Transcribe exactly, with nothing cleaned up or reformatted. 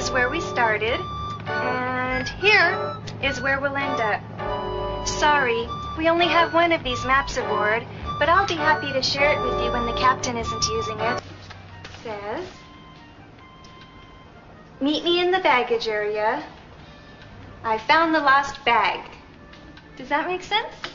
is where we started, and here is where we'll end up. Sorry, we only have one of these maps aboard, but I'll be happy to share it with you when the captain isn't using it. It says, meet me in the baggage area. I found the lost bag. Does that make sense?